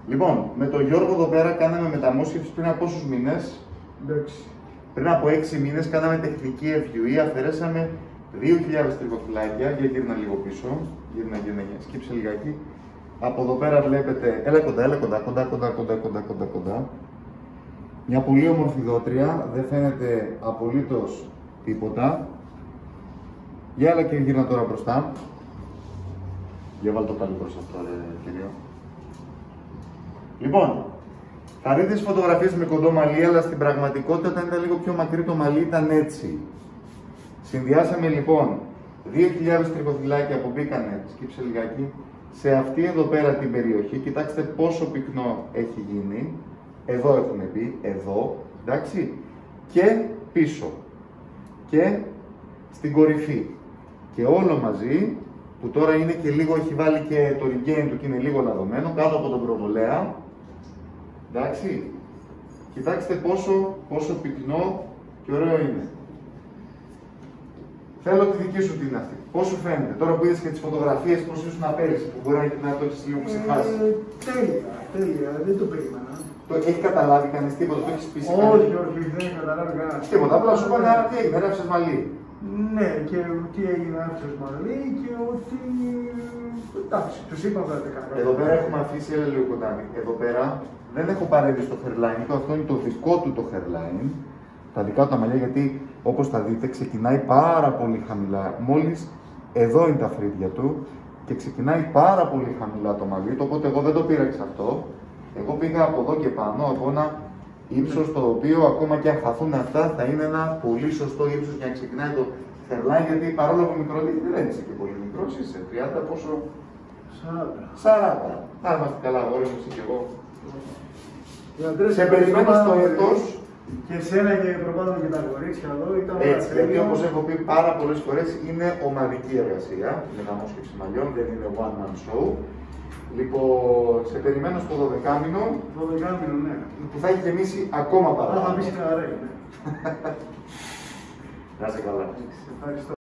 Λοιπόν, με τον Γιώργο εδώ πέρα κάναμε μεταμόσχευση πριν από πόσους μήνες? Πριν από 6 μήνες κάναμε τεχνική FUE, αφαιρέσαμε 2.000 τριχοφυλάκια. Για γύρνα λίγο πίσω. Γύρνα, σκύψε λιγάκι. Από εδώ πέρα βλέπετε, έλα κοντά. Μια πολύ όμορφη δότρια, δεν φαίνεται απολύτως τίποτα. Για έλα και γύρνα τώρα μπροστά. Για βάλ το πάλι προς αυτό, κυρίω. Λοιπόν, θα δείτε τις φωτογραφίες με κοντό μαλλί, αλλά στην πραγματικότητα όταν ήταν λίγο πιο μακρύ το μαλλί ήταν έτσι. Συνδυάσαμε λοιπόν 2.000 τριχοφυλάκια που μπήκανε, σκύψε λιγάκι, σε αυτή εδώ πέρα την περιοχή. Κοιτάξτε πόσο πυκνό έχει γίνει. Εδώ έχουν μπει, εδώ, εντάξει, και πίσω. Και στην κορυφή. Και όλο μαζί, που τώρα είναι και λίγο, έχει βάλει και το regain του και είναι λίγο λαδωμένο, κάτω από τον προβολέα. Εντάξει, κοιτάξτε πόσο πυκνό και ωραίο είναι. Θέλω τη δική σου τι είναι αυτή. Πώς σου φαίνεται, τώρα που είδες και τις φωτογραφίες, πώς ήσουν πέρυσι, που μπορεί να το έχεις λίγο ξεχάσει. Τέλεια, δεν το περίμενα. Έχει καταλάβει κανείς τίποτα, το έχεις πει? Όχι, δεν έχει καταλάβει κανένα. Τίποτα, απλά σου είπανε τι έγινε, ράψες μαλλί. Ναι, και τι έγινε, ράψες μαλλί και ότι. Εντάξει, τους είπαμε να κάνω. Εδώ πέρα έχουμε αφήσει ένα λίγο κοντά. Εδώ πέρα δεν έχω παρέμβει στο hairline, αυτό είναι το δικό του το hairline. Τα δικά του τα μαλλιά, γιατί όπως θα δείτε ξεκινάει πάρα πολύ χαμηλά. Μόλις εδώ είναι τα φρύδια του και ξεκινάει πάρα πολύ χαμηλά το μαλλί του, οπότε εγώ δεν το πήρα εξ αυτό. Εγώ πήγα από εδώ και πάνω, από ένα ύψος το οποίο ακόμα και αν χαθούν αυτά θα είναι ένα πολύ σωστό ύψος για να ξεκινάει το hairline, γιατί παρόλο που μικρό δεν είσαι και πολύ μικρός, είσαι 30 πόσο? 40. Θα είμαστε καλά, αγόρι μου, εσύ και εγώ. Σε περιμένω στο έτος. Και εσένα και προπάντων και τα κορίτσια εδώ ήταν έτσι, γιατί όπως έχω πει πάρα πολλές φορές είναι ομαδική εργασία, η μεταμόσχευση μαλλιών, δεν είναι one man show. Λοιπόν, σε περιμένω στο 12μηνο. 12μηνο, ναι. Που θα έχει γεμίσει ακόμα παραπάνω. Θα μπει χαρά, ναι. Να είσαι καλά. Ευχαριστώ.